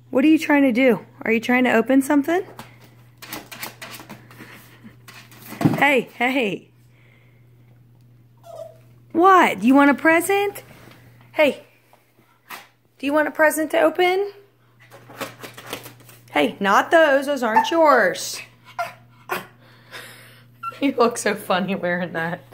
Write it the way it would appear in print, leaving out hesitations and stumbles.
What are you trying to do? Are you trying to open something? Hey, hey. What? Do you want a present? Hey. Do you want a present to open? Hey, not those. Those aren't yours. You look so funny wearing that.